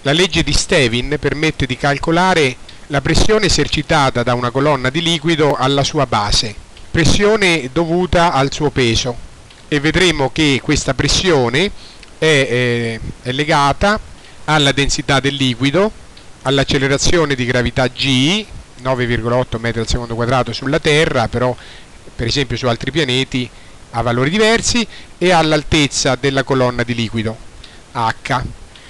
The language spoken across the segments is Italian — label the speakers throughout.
Speaker 1: La legge di Stevin permette di calcolare la pressione esercitata da una colonna di liquido alla sua base, pressione dovuta al suo peso, e vedremo che questa pressione è legata alla densità del liquido, all'accelerazione di gravità G, 9,8 metri al secondo quadrato sulla Terra, però per esempio su altri pianeti ha valori diversi, e all'altezza della colonna di liquido, H.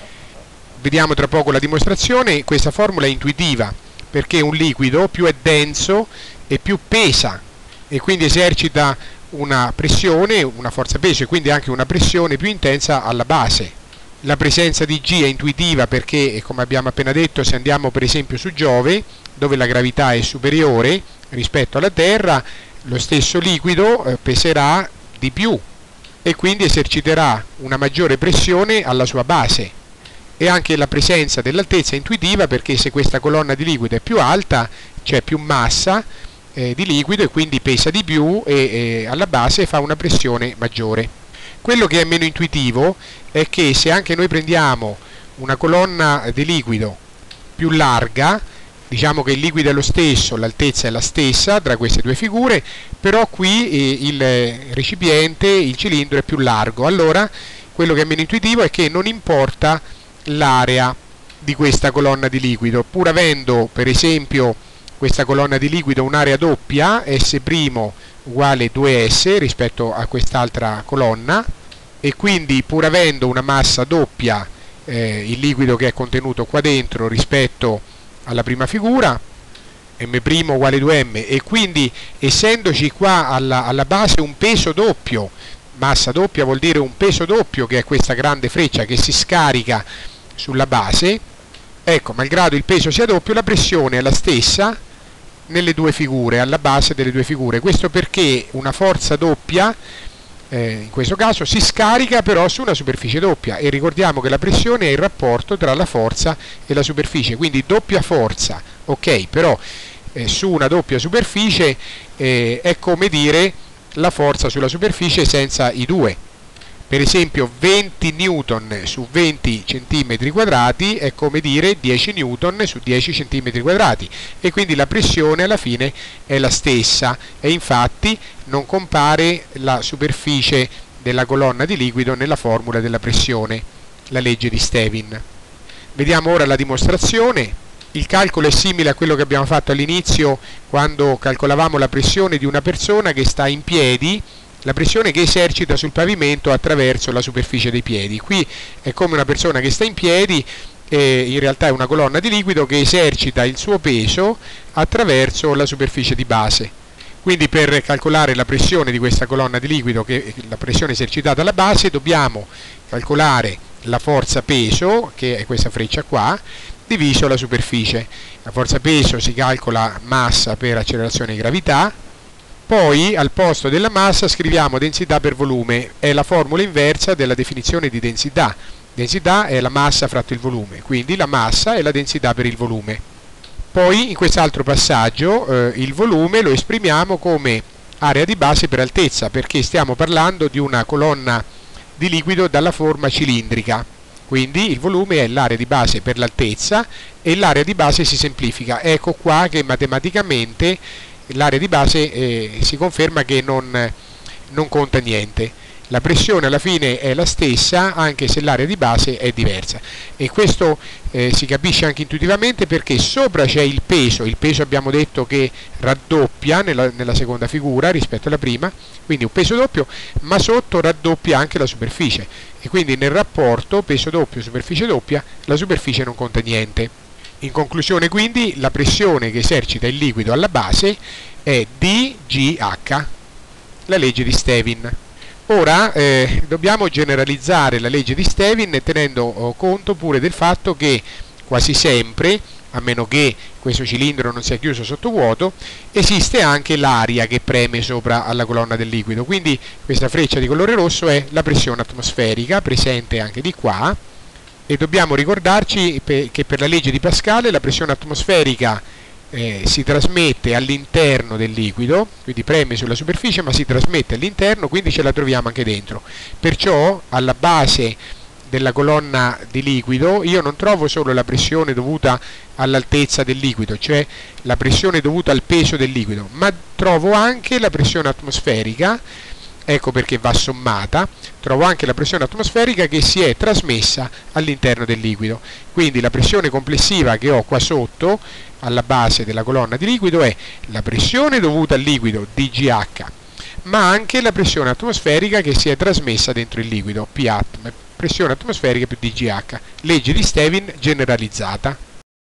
Speaker 1: Vediamo tra poco la dimostrazione. Questa formula è intuitiva, perché un liquido più è denso e più pesa, e quindi esercita una pressione, una forza peso, e quindi anche una pressione più intensa alla base. La presenza di G è intuitiva perché, come abbiamo appena detto, se andiamo per esempio su Giove, dove la gravità è superiore rispetto alla Terra, lo stesso liquido peserà di più e quindi eserciterà una maggiore pressione alla sua base. E anche la presenza dell'altezza è intuitiva, perché se questa colonna di liquido è più alta c'è più massa di liquido e quindi pesa di più, e alla base fa una pressione maggiore. Quello che è meno intuitivo è che se anche noi prendiamo una colonna di liquido più larga, diciamo che il liquido è lo stesso, l'altezza è la stessa tra queste due figure, però qui il recipiente, il cilindro è più largo. Allora quello che è meno intuitivo è che non importa l'area di questa colonna di liquido, pur avendo per esempio questa colonna di liquido un'area doppia, S' uguale 2S rispetto a quest'altra colonna, e quindi pur avendo una massa doppia il liquido che è contenuto qua dentro rispetto alla prima figura, M' uguale 2M, e quindi essendoci qua alla base un peso doppio, massa doppia vuol dire un peso doppio, che è questa grande freccia che si scarica sulla base, ecco, malgrado il peso sia doppio, la pressione è la stessa nelle due figure, alla base delle due figure. Questo perché una forza doppia in questo caso si scarica però su una superficie doppia, e ricordiamo che la pressione è il rapporto tra la forza e la superficie, quindi doppia forza, ok, però su una doppia superficie è come dire la forza sulla superficie senza i due. Per esempio 20 newton su 20 cm quadrati è come dire 10 newton su 10 cm quadrati, e quindi la pressione alla fine è la stessa, e infatti non compare la superficie della colonna di liquido nella formula della pressione, la legge di Stevin. Vediamo ora la dimostrazione. Il calcolo è simile a quello che abbiamo fatto all'inizio quando calcolavamo la pressione di una persona che sta in piedi, la pressione che esercita sul pavimento attraverso la superficie dei piedi. Qui è come una persona che sta in piedi, in realtà è una colonna di liquido che esercita il suo peso attraverso la superficie di base. Quindi per calcolare la pressione di questa colonna di liquido, che è la pressione esercitata alla base, dobbiamo calcolare la forza peso, che è questa freccia qua, diviso la superficie. La forza peso si calcola massa per accelerazione di gravità. Poi al posto della massa scriviamo densità per volume, è la formula inversa della definizione di densità. Densità è la massa fratto il volume, quindi la massa è la densità per il volume. Poi in quest'altro passaggio il volume lo esprimiamo come area di base per altezza, perché stiamo parlando di una colonna di liquido dalla forma cilindrica. Quindi il volume è l'area di base per l'altezza, e l'area di base si semplifica. Ecco qua che matematicamente l'area di base si conferma che non conta niente. La pressione alla fine è la stessa, anche se l'area di base è diversa, e questo si capisce anche intuitivamente perché sopra c'è il peso abbiamo detto che raddoppia nella seconda figura rispetto alla prima, quindi un peso doppio, ma sotto raddoppia anche la superficie, e quindi nel rapporto peso doppio superficie doppia la superficie non conta niente. In conclusione, quindi, la pressione che esercita il liquido alla base è dGH, la legge di Stevin. Ora dobbiamo generalizzare la legge di Stevin tenendo conto pure del fatto che quasi sempre, a meno che questo cilindro non sia chiuso sotto vuoto, esiste anche l'aria che preme sopra alla colonna del liquido. Quindi questa freccia di colore rosso è la pressione atmosferica, presente anche di qua, e dobbiamo ricordarci che per la legge di Pascal la pressione atmosferica si trasmette all'interno del liquido, quindi preme sulla superficie ma si trasmette all'interno, quindi ce la troviamo anche dentro. Perciò alla base della colonna di liquido, io non trovo solo la pressione dovuta all'altezza del liquido, cioè la pressione dovuta al peso del liquido, ma trovo anche la pressione atmosferica, ecco perché va sommata, trovo anche la pressione atmosferica che si è trasmessa all'interno del liquido. Quindi la pressione complessiva che ho qua sotto, alla base della colonna di liquido, è la pressione dovuta al liquido, dGH, ma anche la pressione atmosferica che si è trasmessa dentro il liquido, P atm, pressione atmosferica più dGH, legge di Stevin generalizzata.